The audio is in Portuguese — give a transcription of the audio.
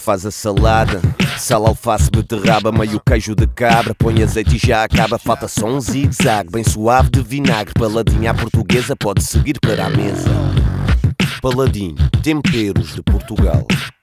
faz a salada. Sal, alface, beterraba, meio queijo de cabra. Põe azeite e já acaba, falta só um zigue-zague bem suave de vinagre. Paladinha à portuguesa, pode seguir para a mesa. Paladinho, temperos de Portugal.